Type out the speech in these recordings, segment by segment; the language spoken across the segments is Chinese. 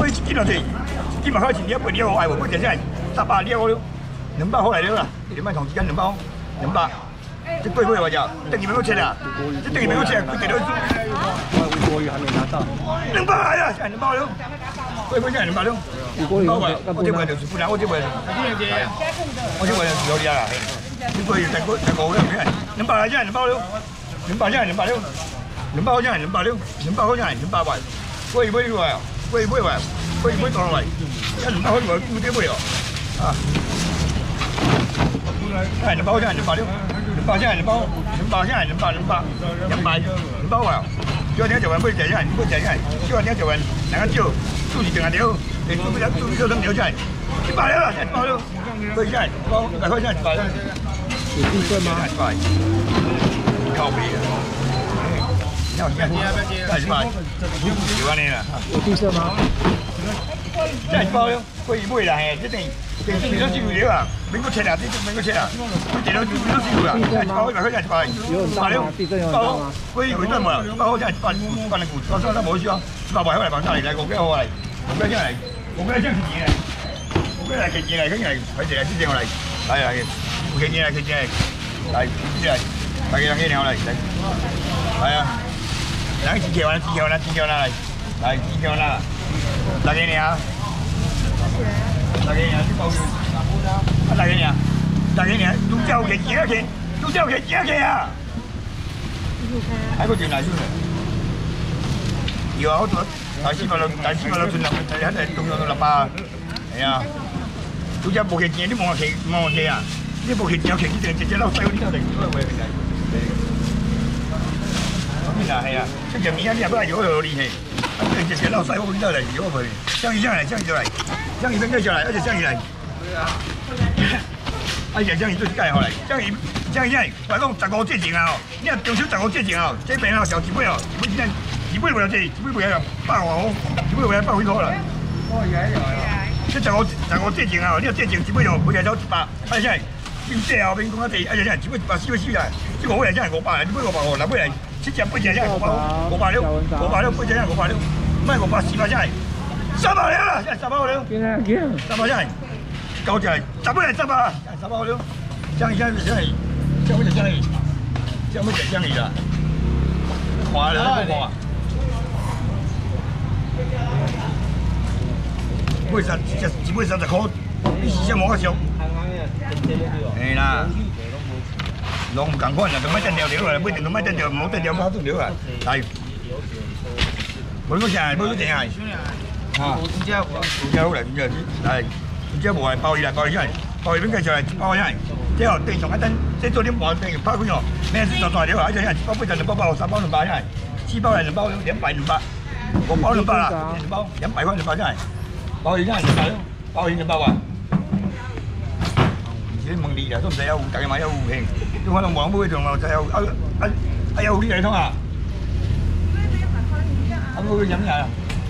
买一斤就济，一斤嘛开钱了，8了，爱无买点啥？300了了，200好来了啦，你卖同时间200，200。这贵不贵呀？等你们给我切啊！这等你们给我切，贵点多。 吴国语还没拿到。 200来了，现在200了。贵不贵？现在200了。 吴国语我这回就是不然，我这回。我这回是有理啊！这回再高了，你看，200来现在200了，200现在200了，200现在200了，200现在200万，贵不贵呀？贵不贵呀？贵不贵多少万？现在200块我估计贵哦，啊。现在200现在200了。200现在200，200现在200万，少点就万，买1只，买1只，少点就万，两个少，数是定下条，连数少等条起来，100了啦，现在100了，买起来100块现在100了， 有地震吗 ？100，靠背啊！要100，就安尼啦。 有地震吗？ 现在100了，可以买啦，嘿，这等电都收了啊，免搁切啊，这免搁切啊，电都收啦，现在100块现在100了， 地震有很大吗？ 可以回转嘛，100块现在100的股，到时候无需要100块来放下来，5块好来，5块下来，5块这样钱来，5块来给钱来，给来，快点来，这样来，来，给钱来，给钱来，来，这来，大家给鸟来，来啊，来几条啦，来，来几条啦，大家鸟。大概呢，去包邮，大概呢，都交给几个钱，都交给几个钱啊？还个进来先嘞，有啊，好多大400多存了，还在中央都600，系啊，都只无给钱，你望下啊，你无给钱，钱直接老细，你到底几个月来？你呐系啊，这件物啊，你也不爱有何利嘿？直接老细，我你到底几个月？香鱼上来，香鱼就来。香鱼分开下来，而且香鱼来，而且香鱼做一盖好来，香鱼，我讲15节前啊哦，你若中秋15节前啊，这边啊小一尾哦，一尾袂了这，一尾袂了100外块，一尾袂了100几块啦。这15节前啊，你若节前一尾哦，袂来到100，而且进这后面讲啊这，而且一尾100、4尾4来，这5尾来才500来，一尾500哦，6尾来7只8只才500了，8只才500了，卖500、400才。300了啦，现在300了。300现在高价，10尾来300，300了。香鱼现在是香鱼，香鱼啦，看了不看啊？买一尾30块，你是啥毛俗？嘿啦，拢唔共款啦，就买等条啦，买定就买等条，冇等条冇等条啦，来。买个啥？买个啥？啊，真正好来，来，真正无来包伊来，包伊来，包伊边介绍来包伊来，这哦地上一等，这做点包等拍开哦，明天大条啊，而且1包8只2包3包2包来，4包来2包200，5包200啦，2包200块2包来，包伊来200了，包伊2包啊。这问你啦，都唔使有，大家买有兴，都可能网买仲有就有有呢嚟通啊，冇去飲呀？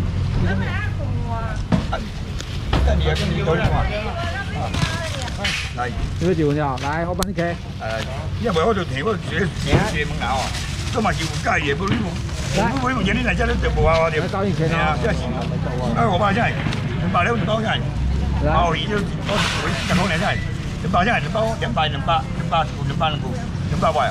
跟你多少嘛？来， 这个几文啊？来，我帮你开。 因为我就提我学门咬啊，都嘛是有介意，不你无钱你来这里就无啊对。 找你开啊？ 这是500真系，200了2包真系，包鱼都10块钱真系，200真系2包200块啊。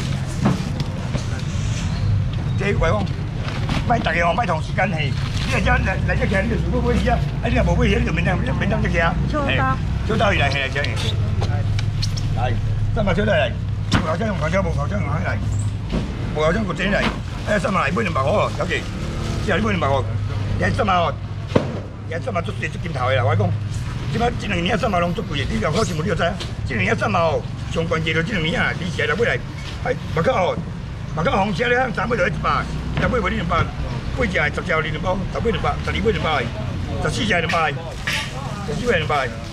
这鬼讲，买大家买同时间去。你来这起，你就如果买鱼啊，你若无买鱼，你就免当这起啊。小刀鱼来，来这去。来，300小刀来，无后生用口罩，无口罩用海来，无口罩个整来，300来买200块哦，小姐，只要你买200块，你300哦，你300足金头的啦，我讲，即摆这2年300拢足贵的，你若考新闻你就知，这2年300哦，上关键就这2年啊，你现在来买来，目口哦，目口红车咧，3买就100，要买无你200。8只10只2包，10尾200，12尾200，14只200，14尾200，16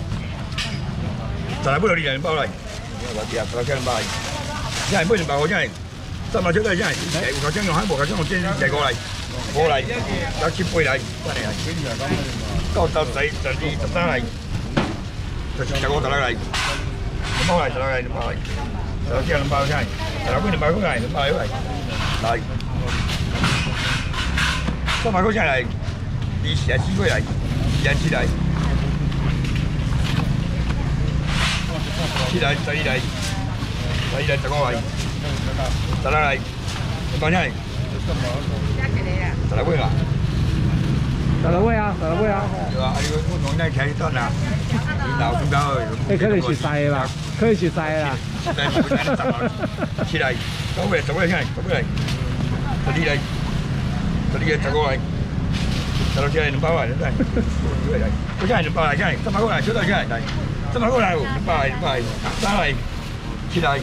尾200包来，我第2包，现在买200块真系，300小袋真系，有口罩用海，无口罩用真1个来，5来，6、7、8来，真系9、10、11、12、13来，15、16来，2包来，16来，2包来，16只2包真系，16尾200块来，2包来，来。300块钱来，2 24来，4过来，27来，7来，11来，11来15来，16来，多少来？16位啦。 打了位啊，打了位啊。 对啊，你我从那开端啊，领导主导可能是塞的啦，可能是塞的啦。 7来，9位，10位来，10位来，12来，12来15来，16来200来，对不对？我现在200来，现在300过来，小到现在来，300过来，200来，3来，7来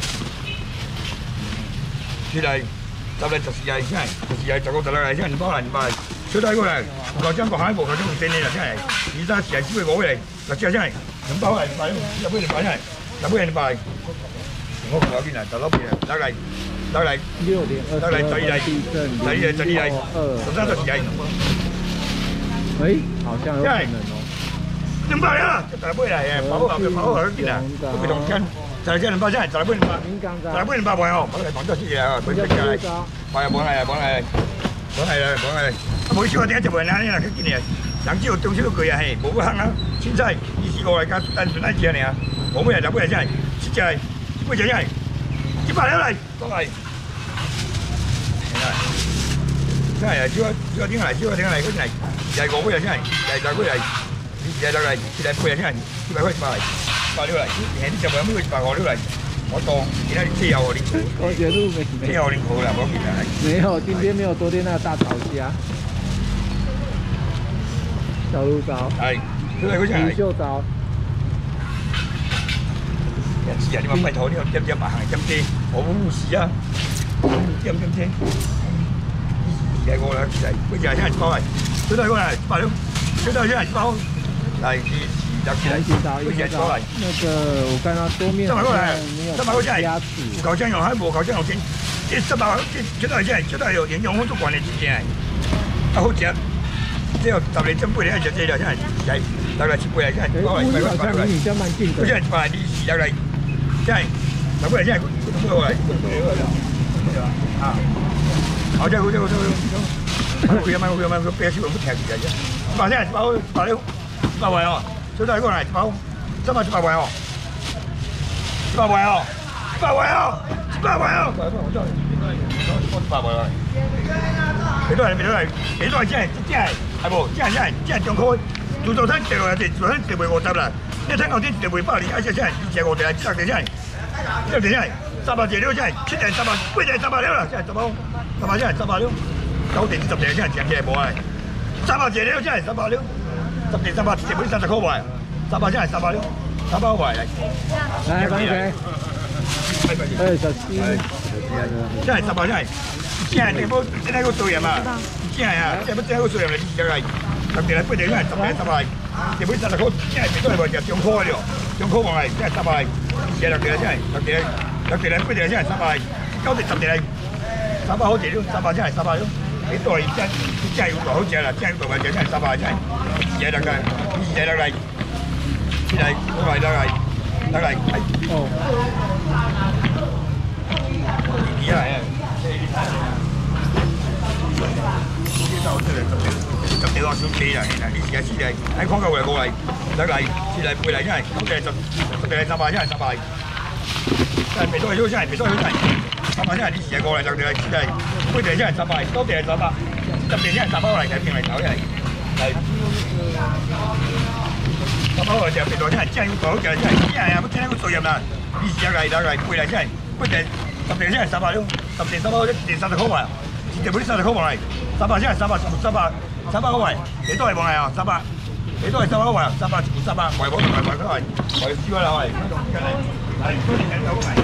，7来，10来14来，现在14来15、16来，现在200来，200来。小弟过来，5张5海无5张有真的啦，真系。23、4、4、5来，6只真系，200来，200，一杯200真系，2杯200。我講邊啊？就攞邊啊？攞嚟 6點22 12嚟，12嚟，13、14嚟。 哎，好像有可能哦。 200啦，就大杯嚟嘅，跑好邊啊？都未同跟，就係200真係，就係杯200，就係杯200賣哦，我嚟講多啲嘢啊，佢真係，係啊，冇係。講係啦，每次我點解就問下你啦？佢見你人只有中少句啊，係冇乜坑啊，凊彩24個嚟加單純一隻嚟啊，冇乜人就冇人真係，7隻嚟，8隻真係，100了嚟，講嚟，真係啊，少點嚟，嗰陣嚟，又係5隻真係，又係大杯嚟，2隻嚟，7隻8隻真係，100塊100嚟，100了嚟，現啲就冇咩100個了嚟。我當其他啲車友你， 我覺得車友你好啦，我見啊。 沒有，今天沒有昨天那個大炒蝦。小鹿糟。係，魚秀糟。人事啊，你話拜託，你點麻行點啲，我冇事啊，點啲。係我啦，係，嗰隻係真係包嚟，小弟過嚟100了，小弟真係包，嚟那個我看到桌面上沒有鴨子。 烤醬油還無烤醬油先，這300這道係這道有連用風都管得之間，啊好食，這有10年真8年食這條真係係大概7、8年真係。 好像離你家蠻近的。 真係8年4來，真係10過來真係過來，啊，好真好。佢有冇啤酒不停嘅啫，100真係100了，100位哦。小弟過嚟包，100位哦，100位哦，100位哦，100位哦，100位啦。幾多真係無，真係中科，自助餐掉落嚟，自助餐掉回50啦。你睇我啲掉回100年，真係2隻我哋係7隻真係，1隻真係300隻了真係，7隻300，8隻300了啦，真係300真係300了，9隻10隻真係正嘅冇啊，300隻了真係300了。10隻300，隻本30塊賣，300真係300了，300賣嚟。 來，放水。小心。 真係300真係，真係你冇真係個做人啊，真係啊，真係個做人嚟，真係10隻嚟8隻真係10隻300，隻本30塊真係都係話中科嘅喎，中科賣真係300，隻6隻真係6隻嚟8隻真係300，9隻10隻嚟300好隻了，300真係300了。你都係真係要好隻啦，真係要做嘅真係300真係，2隻嚟，7嚟得嚟， 哦。 2嚟啊！10隻我少企啦，你時間4隻，喺康國嚟過嚟，得嚟7嚟8嚟真係，9隻10隻300真係300，真係未多少真係未多少真係。300真係啲時間過嚟就係真係，8隻真係300，9隻係300，10隻真係300嚟睇平嚟搞真係，300嚟就變到真係要講嘅真係啊！乜真係個做人啊！啲時間嚟得嚟8嚟真係，8隻10隻真係300了，10隻300，一隻30塊賣，隻本30塊賣，300真係300個賣，幾多係賣啊？300，幾多係300個賣？300全部300，賣冇賣佢係，賣少啦係，係多啲人有賣。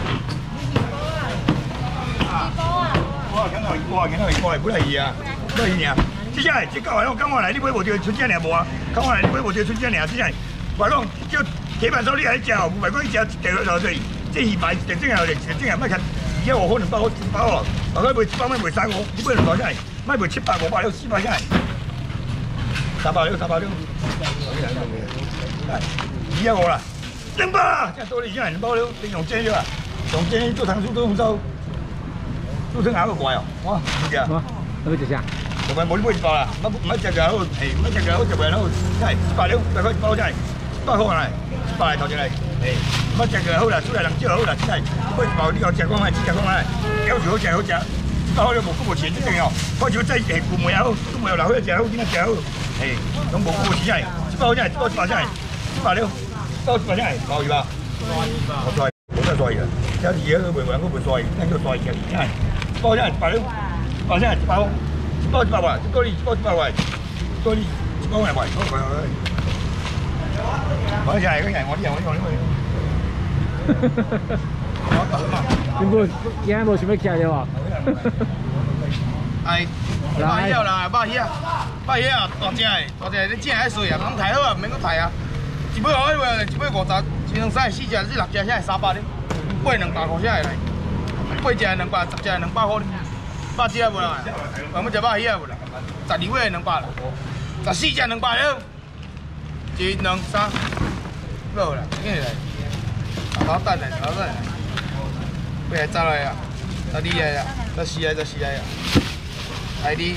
哇！見到過嚟本嚟嘢啊，都係嘢啊！即係即係我講嚟呢杯無條出街嚟冇啊？講嚟呢杯無條出街嚟啊！即係話講叫幾萬手呢係一隻，唔係講一隻掉落去，即係200隻真係乜嘢？而家我可能包喎，話佢100蚊賣曬我，呢杯嚟真係乜賣700、500了400真係300了，係而家我啦200啦，真係多你真係200了，你用正咗啊？用正做糖醋都用收。做成哪個怪哦？哇！唔知啊， 那個幾下？ 同埋冇呢杯包啦，唔一隻嘅好，係唔一隻嘅好，隻嘅好，真係100兩，100塊1包真係，100塊嚟，100嚟頭先嚟，係唔一隻嘅好啦，蘇麗能之後好啦，真係杯包呢個隻光係，隻光係，有時好隻好隻，100塊都冇錢一定有，開始真係父母有，都冇有留一隻好，點一隻好，係咁冇錢真係，100真係，100真係，100兩，100真係，100吧，我再冇得再嘅，有啲嘢都會揾嗰盤再，跟住再嘅，真係，100真係100兩，100真係100。100塊，多啲100塊，多啲100塊，我就係嗰人，我啲人， 你冇，而家冇想要徛嘅喎。 係，100嘢啦，100嘢啊，大隻，你只係水啊，咁睇好啊，唔免咁睇啊。一杯我呢一杯50，一兩三四隻，你6隻，現在300咧，8200塊現在嚟，8隻200，10隻200塊，8隻無啦，我們只100嘢無啦，12尾200啦，14隻200了，1、2、3，冇啦，幾嚟？好等嚟，佢係走嚟啊，12嚟啊，14嚟啊，係啲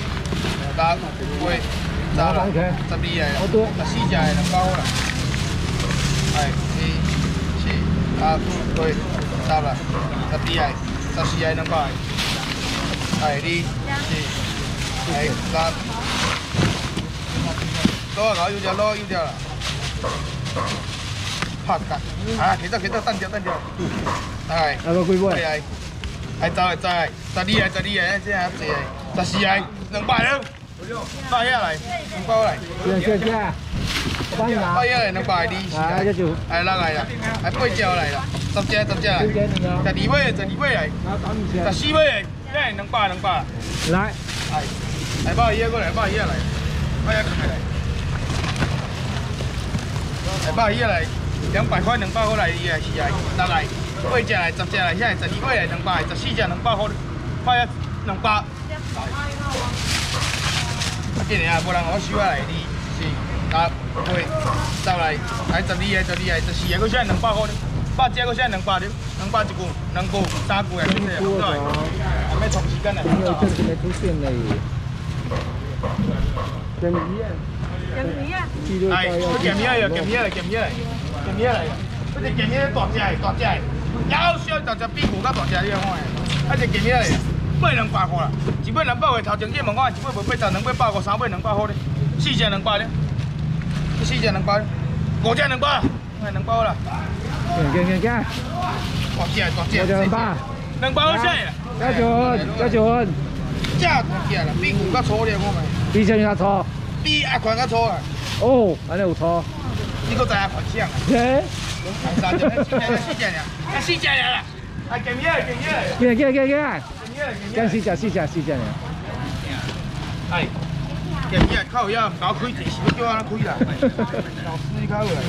4、8、9、10走啦，12嚟啊，14隻200塊啦，係2、4、8、9、走啦，12嚟，14200塊。係啲係3，多啊！要掉啦，拍緊啊！其實單掉，係。 有個幾杯？ 係就係12啊，先係14係200了，100嘢嚟，200嚟。 謝。100 嘢嚟200啲，係啦嚟啦，係8隻嚟啦，10隻嚟，12尾嚟，14尾嚟。200， 來， 係100嘢過嚟，100嘢嚟，100嘢嚟，係100嘢嚟，200塊200塊嚟，係得嚟，8隻嚟，10隻嚟，現在12尾嚟200，14隻200塊，100嘢200。今年啊，冇人我收嚟啲，4、8、9、10嚟，係12嘢，14嘢，佢現在200塊，8隻佢現在200了，200一股，2股3股嘅，對。咩長時間啊？ 有陣時未出現嚟。鹹魚啊！ 係，鹹魚嚟，嗰隻鹹魚大隻，有小大隻，比牛較大隻，你看嘅，一隻鹹魚嚟，800塊啦，一杯200塊，頭前幾問我，一杯無800，兩杯100塊，3杯200塊咧，4隻200咧，4隻200咧，5隻200，係200啦。 見， 大隻，200好聲啊！ 嘉俊， 真大隻啦，比牛較粗啲，我咪。 比上較粗。 比阿群較粗啊！ 哦，安尼有粗。 呢個就係阿群聲啊！係3隻，4隻啊，4隻啦！係鹹魚嚟。 將4隻嚟。 係鹹魚靠要搞開電視都叫我開啦。老師搞嚟。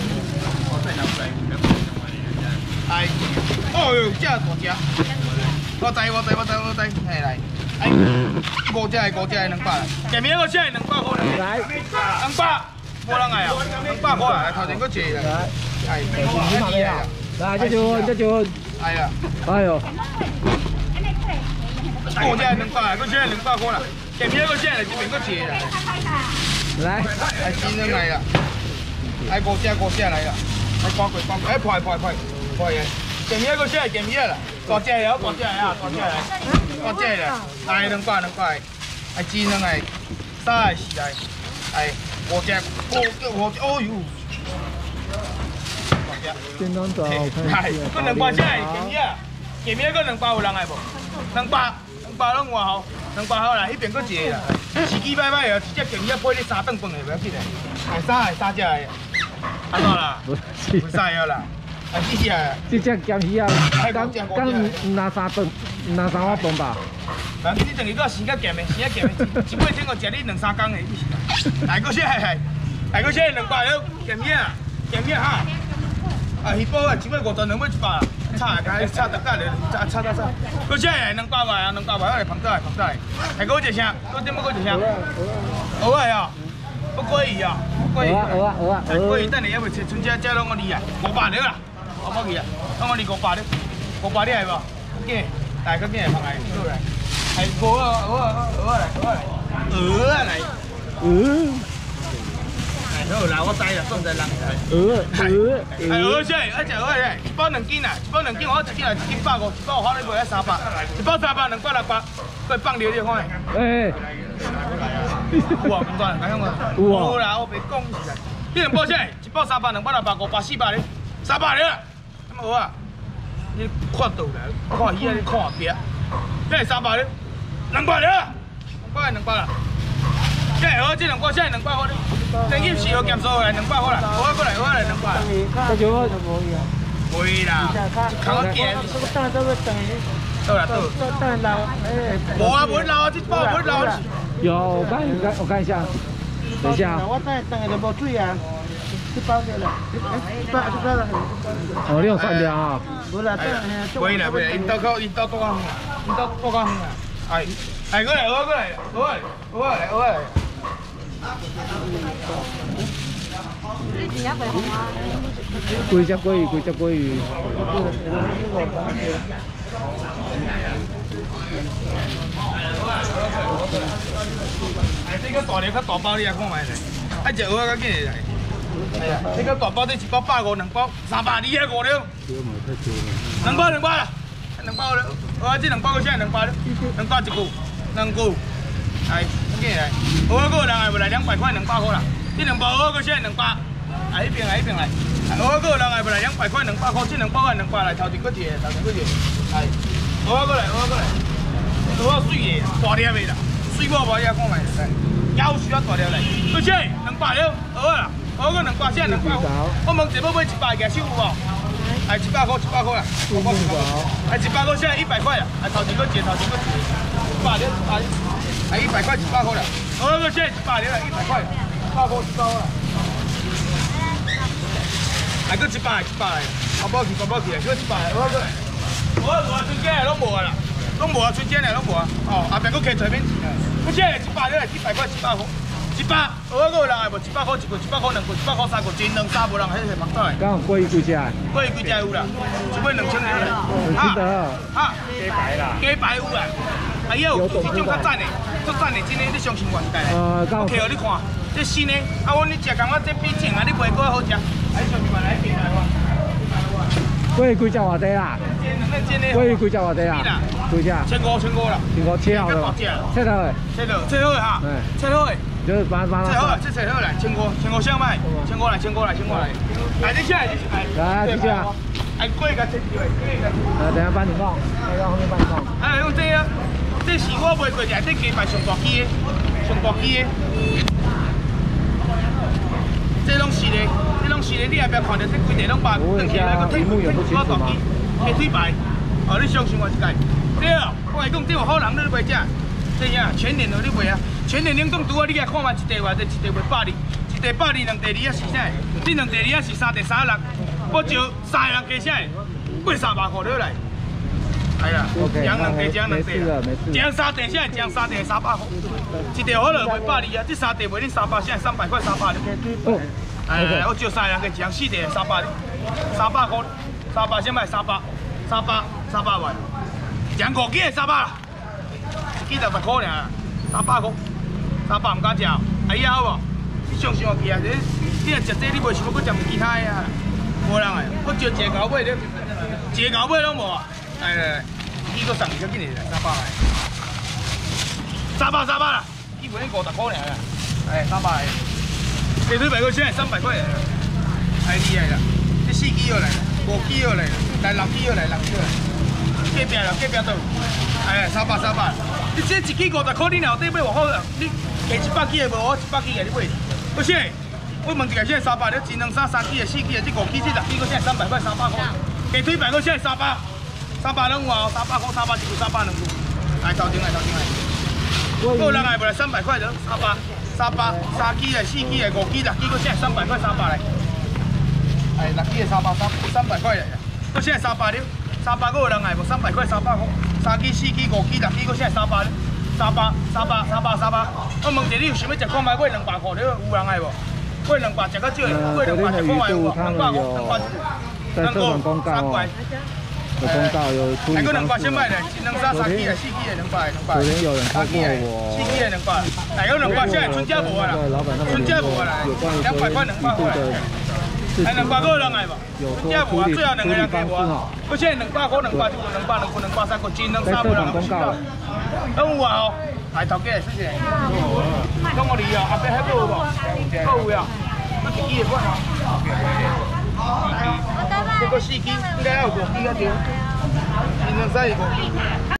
係，哦喲，真係大隻。我知，係嚟。5隻係200，前面嗰個先係200塊嚟，200，冇人嗌啊，200塊啊，頭前嗰隻係， 來，嘉俊， 係啊， 哎呦 5隻係200，嗰隻係200塊啦，前面嗰個先係前面嗰隻啦， 來， 係先生嚟啦，係5隻嚟啦，係掛佢，派嘢，前面嗰個先係前面啦。大隻有，大隻嚟，係200，係煎兩係，3係4係，5隻，哦呦， 見到就係，嗰200先係鹹魚，嗰200有人係無？200攏外口，200口啦，呢邊嗰隻啦，自己擺擺啊，一隻鹹魚配你3頓飯嚟，唔要緊嚟，係3隻嚟，安怎啦？唔使啊啦。 這隻鹹魚啊，剛唔拿3頓，唔拿3碗飯吧？ 嗱，你等於個時間鹹的，一杯天我食你2、3工的，係嗰些係嗰些200了，鹹魚哈，啊，魚煲啊，一杯50，兩杯100，差得價嚟，差，嗰些係200塊啊，200塊，我嚟捧得嚟，係嗰隻聲，嗰點乜嗰隻聲？好啊呀，不過魚啊，係過魚，等你因為春節攞我哋啊，500了啦。我冇嘢，咁我哋500啲係喎，見，大家見係拍係，係好啊， 鹅啊来。 鹅。 好啦，我知啦，送在人台。 鹅这，而且鹅嘞，一包2斤啊，一包2斤我1斤来1斤150，一包好你卖300，一包300，2包600，过放料你看。 哎， 有啊，唔错，讲我。有啦，我袂讲是啦。你2包这，一包300，2包600，500、400咧，300了。咁好啊，你看到啦，看鱼啊，你看边，这300咧，200了，200啦。这鹅这2包，这200块咧。等于是要减数来200块啦，我过来200。 这就我袂啦，看我见。倒啦倒。无啊，袂老啊，这包袂老。 有，我看一下，等一下。 我等下就无水啊，这包的啦，这包啦。 哦，你用算掉啊？ 无啦， 袂啦，因兜多远啊？哎，过来，过来。 几只鲑鱼？ 哎，这个大条较大包，你来看卖咧。啊，只鹅较紧来。哎呀，这个大包这1包150，2包300，你遐5了。2包啦，2包了。鹅这2包个现在2包了，2包1股，2股。哎，紧来。鹅个人还不来200块200块啦。这2包鹅个现在200。来一边来。鹅个人还不来200块200块，这2包200来，头前个一个。哎，鹅过来。鹅水的，大粒的啦，水我无遐看卖。腰需要大粒来，而且200了，鹅啦，鹅个200，现在200块。我问一要买100个手有无？哎，100块啦，哎，100块现在100块啦，哎，头前个一个，100了，哎，100块100块啦，鹅个现在100了，100块，100块啦。来个100来，包包去，个100来，我过来。我春节来拢无啊啦，拢无啊，春节来拢无啊。哦，后壁佫加随便钱啊。我现在100了，100块100块，100，我个人还无100块1个，100块2个，100块3个，真2、3无人迄个目袋。 刚好鲑鱼几只？ 鲑鱼几只有啦，一尾2000了啦。 鸡排啦。 鸡排有啦，啊有，这种较赞的，真的你相信原价的。我摕互你看，这新的，啊我你食感觉这比正啊，你卖过好食。来上面来平来哇。 鲑鱼几只偌济啦？鲑鱼几只偌济啦？几只 ？1500啦。 1500切好了。切好的。 切好的哈。切好的。 就是把它。 切好了，这切好来，1500箱卖，1500来。来这下， 来这下。 哎，过来切起来， 等下帮你放，到后面帮你放。 哎，用这啊，这是我卖过的，这鸡排上大只的。这拢是嘞，你后壁看到这规地拢把两起来个腿腿大鸡，鸡腿排，哦，你相信我一届。对啊，我来讲，这有好人你都袂食，这样全年的你袂啊，全年冷冻除啊，你来看嘛，一地偌济，一地卖120，一地120，两地2啊是啥？你两地2啊是3地36，我招3个人加啥？过300块了来。系啦，两地，两地，两3地现在两3地300块，一地好了卖120啊，这3地卖你300，现在300块300了。哎，我招3人给讲4地300了，300块，300先卖300万，讲5支300啦，一支就10块尔，300块，300唔敢食，哎呀好无？你相信我去啊！你若食这，你袂想要搁食其他的啊？无人诶，我招一个牛尾咧，一个牛尾拢无啊！来，伊个送较紧嚟，300来，300啦，基本50块尔啦，哎，300来，鸡腿排骨现在300块来，太厉害啦！这4支又来了，5支又来了，来6支又来，6支又来，隔壁倒，哎，300，你这一支50块，你后底买偌好啦？你下100支的无，我100支给你买，不是？我问一下，现在300了，一2、3、3支的、4支的，这5支、这6支，现在300块，300块，鸡腿排骨现在300拢有啊，300块300一股，300两股，来头前来。个人还不来300块的，300，3支的、4支的、5支、6支，个现在300块300来。哎，6支的300块来，个现在300了，300个人还无300块300块，3支、4支、5支、6支，个现在300了，300。我问一下，你有想要食看卖买200块了，有人还无？买200食较少，买200食看卖有无？200块，200块。3块。 公告有处理还方式吗？ 200先卖的，1、2、3、3支的，4支的200。 昨天有人超过我 4支的200，来有200，现在春家无啊啦，春家无啊啦，200块200块。哎，200个人来吧，春家无啊，最后2个人给我，而且200块200就200，2份200，3个斤2、3个人不知道。有啊哦，大头家是谁？讲我离啊，后壁还有无？有呀，那1支的款啊。4支，这个4支应该要有5支啊对，1、2、3、4、5支。